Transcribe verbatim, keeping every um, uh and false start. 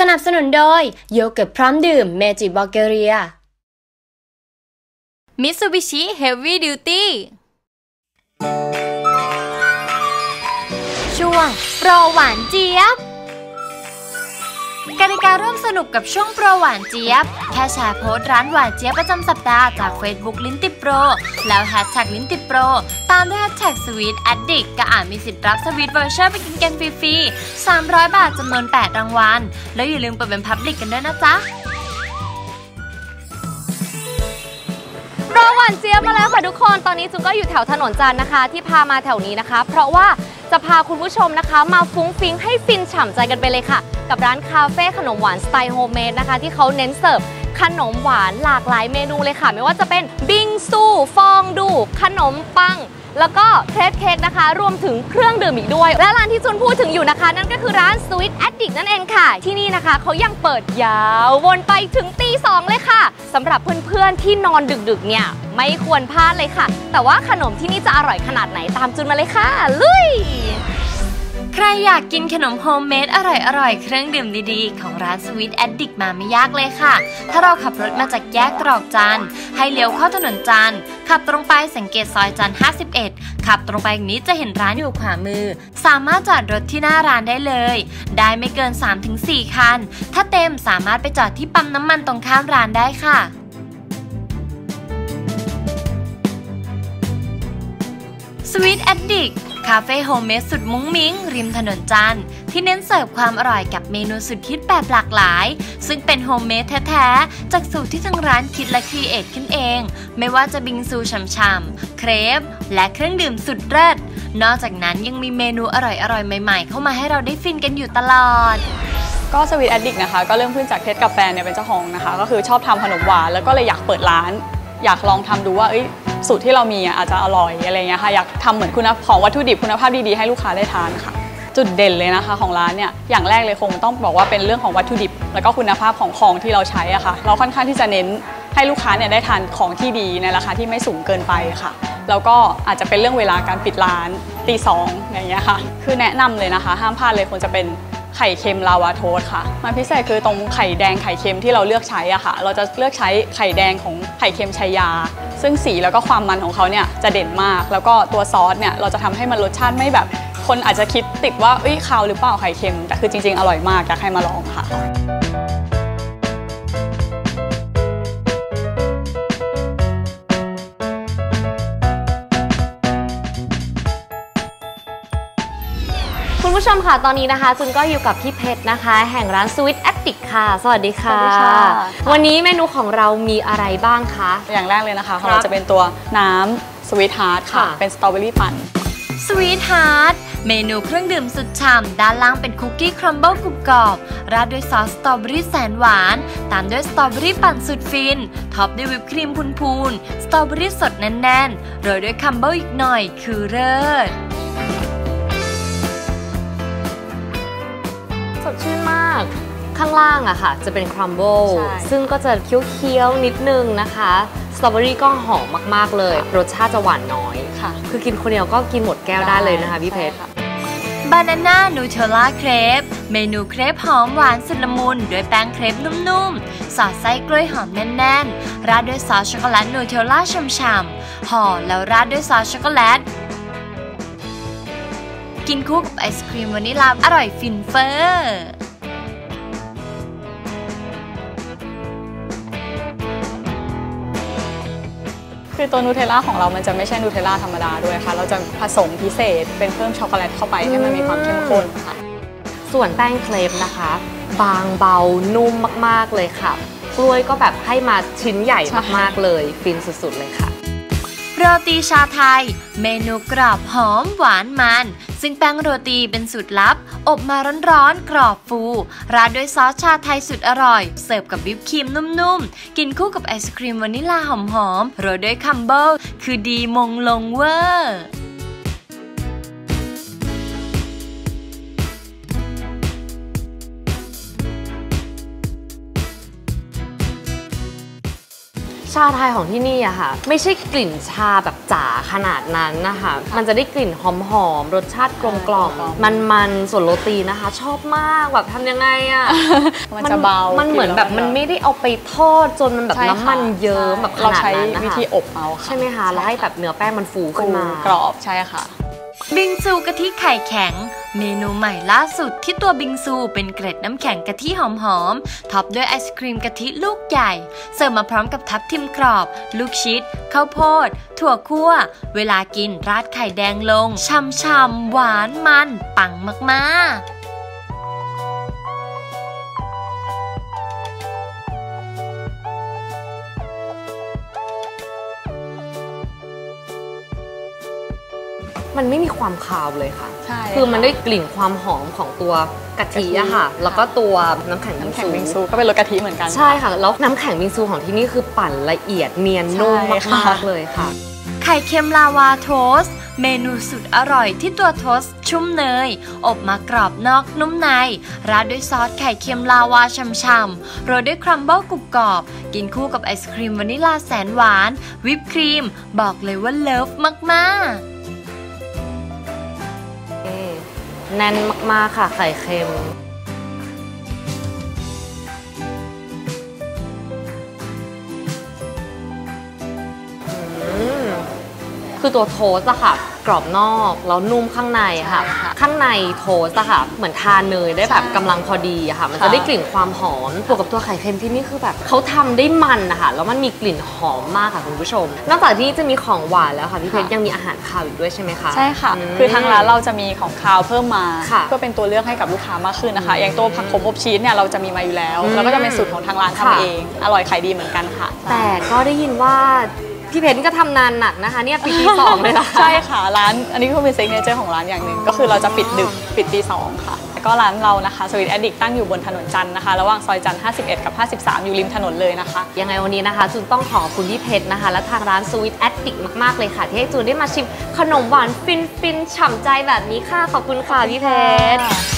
นับสนุนโดยโยเกิร์ตพร้อมดื่มเมจิบัลแกเรียมิตซูบิชิเฮฟวี่ดิวตี้ช่วงโปรหวานเจี๊ยบกติการร่วมสนุกกับช่วงโปรหวานเจี๊ยบแค่แชร์โพสต์ร้านหวานเจี๊ยบประจำสัปดาห์จาก Facebook ลิ้นติดโปรแล้วแฮชแท็กลิ้นติดโปรตามด้วยแฮชแท็กสวีทแอดดิกก็อาจมีสิทธิ์รับสวีทเวอร์เชอร์ไปกินกันฟรีๆสามร้อยบาทจำนวนแปดรางวัลแล้วอย่าลืมเปิดเป็นพับลิกกันด้วยนะจ๊ะโปรหวานเจี๊ยบมาแล้วค่ะทุกคนตอนนี้จุ๊ก็อยู่แถวถนนจันทร์นะคะที่พามาแถวนี้นะคะเพราะว่าจะพาคุณผู้ชมนะคะมาฟุ้งฟิ้งให้ฟินฉ่ำใจกันไปเลยค่ะกับร้านคาเฟ่ขนมหวานสไตล์โฮมเมดนะคะที่เขาเน้นเสิร์ฟขนมหวานหลากหลายเมนูเลยค่ะไม่ว่าจะเป็นบิงซูฟองดูขนมปังแล้วก็เครปเค้กนะคะรวมถึงเครื่องดื่มอีกด้วยและร้านที่จุนพูดถึงอยู่นะคะนั่นก็คือร้าน Sweet Addict นั่นเองค่ะที่นี่นะคะเขายังเปิดยาววนไปถึงตีสองเลยค่ะสำหรับเพื่อนๆที่นอนดึกๆเนี่ยไม่ควรพลาดเลยค่ะแต่ว่าขนมที่นี่จะอร่อยขนาดไหนตามจุนมาเลยค่ะลุยใครอยากกินขนมโฮมเมดอร่อยๆเครื่องดื่มดีๆของร้าน Sweet Addict มาไม่ยากเลยค่ะถ้าเราขับรถมาจากแยกตรอกจันทร์ให้เลี้ยวเข้าถนนจันทร์ขับตรงไปสังเกตซอยจันทร์ห้าสิบเอ็ดขับตรงไปอย่างนี้จะเห็นร้านอยู่ขวามือสามารถจอดรถที่หน้าร้านได้เลยได้ไม่เกิน สามถึงสี่ คันถ้าเต็มสามารถไปจอดที่ปั๊มน้ำมันตรงข้ามร้านได้ค่ะSweet Addict คาเฟ่โฮมเมดสุดมุ้งมิ้งริมถนนจันทร์ที่เน้นเสิร์ฟความอร่อยกับเมนูสุดฮิตแบบหลากหลายซึ่งเป็นโฮมเมดแท้ๆจากสูตรที่ทางร้านคิดและครีเอทขึ้นเองไม่ว่าจะบิงซูฉ่ำๆเครปและเครื่องดื่มสุดเลิศนอกจากนั้นยังมีเมนูอร่อยๆใหม่ๆเข้ามาให้เราได้ฟินกันอยู่ตลอดก็สวีทแอดดิกนะคะก็เริ่มขึ้นจากเพชรกับแฟนเนี่ยเป็นเจ้าของนะคะก็คือชอบทำขนมหวานแล้วก็เลยอยากเปิดร้านอยากลองทำดูว่าสูตรที่เรามีอาจจะอร่อยอะไรเงี้ยค่ะอยากทำเหมือนคุณภาพของวัตถุดิบคุณภาพดีๆให้ลูกค้าได้ทานค่ะจุดเด่นเลยนะคะของร้านเนี่ยอย่างแรกเลยคงต้องบอกว่าเป็นเรื่องของวัตถุดิบแล้วก็คุณภาพของของที่เราใช้อะค่ะเราค่อนข้างที่จะเน้นให้ลูกค้าเนี่ยได้ทานของที่ดีในราคาที่ไม่สูงเกินไปค่ะแล้วก็อาจจะเป็นเรื่องเวลาการปิดร้านตีสองอย่างเงี้ยค่ะคือแนะนำเลยนะคะห้ามพลาดเลยควรจะเป็นไข่เค็มลาวาโทสค่ะมันพิเศษคือตรงไข่แดงไข่เค็มที่เราเลือกใช้อะค่ะเราจะเลือกใช้ไข่แดงของไข่เค็มชัยยาซึ่งสีแล้วก็ความมันของเขาเนี่ยจะเด่นมากแล้วก็ตัวซอสเนี่ยเราจะทำให้มันรสชาติไม่แบบคนอาจจะคิดติดว่าเอ้ยคาวหรือเปล่าไข่เค็มแต่คือจริงๆอร่อยมากอยากให้มาลองค่ะคุณผู้ชมค่ะตอนนี้นะคะจุนก็อยู่กับพี่เพชรนะคะแห่งร้าน Sweet Addict ค่ะสวัสดีค่ะวันนี้เมนูของเรามีอะไรบ้างคะอย่างแรกเลยนะคะของเราจะเป็นตัวน้ำ Sweet Heart ค่ะเป็นสตรอเบอรี่ปั่น Sweet Heart เมนูเครื่องดื่มสุดฉ่ำด้านล่างเป็นคุกกี้ครัมเบิลกรุบกรอบราดด้วยซอสสตรอเบอรี่แสนหวานตามด้วยสตรอเบอรี่ปั่นสุดฟินท็อปด้วยวิปครีมพูนๆสตรอเบอรี่สดแน่นๆโรยด้วยคัมเบิลอีกหน่อยคือเลิศสดชื่นมากข้างล่างอะค่ะจะเป็นครัมเบิลซึ่งก็จะเคี้ยวๆนิดนึงนะคะสตรอเบอรี่ก็หอมมากๆเลยรสชาติจะหวานน้อยค่ะคือกินคนเดียวก็กินหมดแก้วได้เลยนะคะพี่เพชรบานาน่านูเทลล่าเครปเมนูเครปหอมหวานสุดละมุนด้วยแป้งเครปนุ่มๆสอดไส้กล้วยหอมแน่นๆราดด้วยซอสช็อกโกแลตนูเทลล่าฉ่ำๆห่อแล้วราดด้วยซอสช็อกโกแลตกินคู่กับไอศครีมวานิลลาอร่อยฟินเฟอร์คือตัวนูเทลล่าของเรามันจะไม่ใช่นูเทลล่าธรรมดาด้วยค่ะเราจะผสมพิเศษเป็นเพิ่มช็อกโกแลตเข้าไปให้มันมีความเข้มข้นค่ะส่วนแป้งเครปนะคะบางเบานุ่มมากๆเลยค่ะกล้วยก็แบบให้มาชิ้นใหญ่มากๆเลยฟินสุดๆเลยค่ะโรตีชาไทยเมนูกรอบหอมหวานมันซึ่งแป้งโรตีเป็นสูตรลับอบมาร้อนๆกรอบฟูราดด้วยซอสชาไทยสุดอร่อยเสิร์ฟกับวิปครีมนุ่มๆกินคู่กับไอศครีมวานิลลาหอมๆโรยด้วยคัมเบิลคือดีมงลงเวอร์ชชาไทยของที่นี่อะค่ะไม่ใช่กลิ่นชาแบบจ๋าขนาดนั้นนะคะมันจะได้กลิ่นหอมๆรสชาติกลมกล่อมมันๆส่วนโรตีนะคะ ชอบมากแบบทำยังไงอะมันจะเบามันเหมือนแบบมันไม่ได้เอาไปทอดจนมันแบบน้ำมันเยิ้มแบบขนาดนั้นนะคะเราใช้วิธีอบเอาค่ะใช่ไหมคะแล้วให้แบบเนื้อแป้งมันฟูขึ้นมากรอบใช่ค่ะบิงซูกะทิไข่แข็งเมนูใหม่ล่าสุดที่ตัวบิงซูเป็นเกล็ดน้ำแข็งกะทิหอมๆท็อปด้วยไอศครีมกะทิลูกใหญ่เสิร์ฟมาพร้อมกับทับทิมกรอบลูกชิดข้าวโพดถั่วคั่วเวลากินราดไข่แดงลงช่ำๆหวานมันปังมากๆมันไม่มีความคาวเลยค่ะใช่คือมันได้กลิ่นความหอมของตัวกะทิอะค่ะแล้วก็ตัวน้ำแข็งบิงซูบิงซูก็เป็นรสกะทิเหมือนกันใช่ค่ะแล้วน้ำแข็งบิงซูของที่นี่คือปั่นละเอียดเนียนนุ่มมากๆเลยค่ะไข่เค็มลาวาโทสต์เมนูสุดอร่อยที่ตัวโทสต์ชุ่มเนยอบมากรอบนอกนุ่มในราดด้วยซอสไข่เค็มลาวาช่ำๆโรยด้วยครัมเบิลกรุบกรอบกินคู่กับไอศครีมวานิลลาแสนหวานวิปครีมบอกเลยว่าเลิฟมากๆแน่นมากๆค่ะไข่เค็มคือตัวโทสต์อะค่ะกรอบนอกแล้วนุ่มข้างในค่ะข้างในโทสต์อะค่ะเหมือนทานเนยได้แบบกำลังพอดีอะค่ะมันจะได้กลิ่นความหอมบวกกับตัวไข่เค็มที่นี่คือแบบเขาทำได้มันนะคะแล้วมันมีกลิ่นหอมมากค่ะคุณผู้ชมนอกจากที่จะมีของหวานแล้วค่ะพี่เพชรยังมีอาหารคาวอีกด้วยใช่ไหมคะใช่ค่ะคือทางร้านเราจะมีของคาวเพิ่มมาเพื่อเป็นตัวเลือกให้กับลูกค้ามากขึ้นนะคะอย่างตัวผักขมอบชีสเนี่ยเราจะมีมาอยู่แล้วแล้วก็จะเป็นสูตรของทางร้านทำเองอร่อยขายดีเหมือนกันค่ะแต่ก็ได้ยินว่าพี่เพชรก็ทำนานหนักนะคะเนี่ยปีที่สองเลยค่ะใช่ค่ะร้านอันนี้ก็เป็นเซกเนเจอร์ของร้านอย่างหนึ่งก็คือเราจะปิดดึกปิดตีสองค่ะแล้วก็ร้านเรานะคะสวีทแอดดิกตั้งอยู่บนถนนจันทร์นะคะระหว่างซอยจันทร์ห้าสิบเอ็ดกับห้าสิบสามอยู่ริมถนนเลยนะคะยังไงวันนี้นะคะจูนต้องขอบคุณพี่เพชรนะคะและทางร้านสวีทแอดดิกมากๆเลยค่ะที่ให้จูนได้มาชิมขนมหวานฟินๆฉ่ำใจแบบนี้ค่ะขอบคุณค่ะพี่เพชร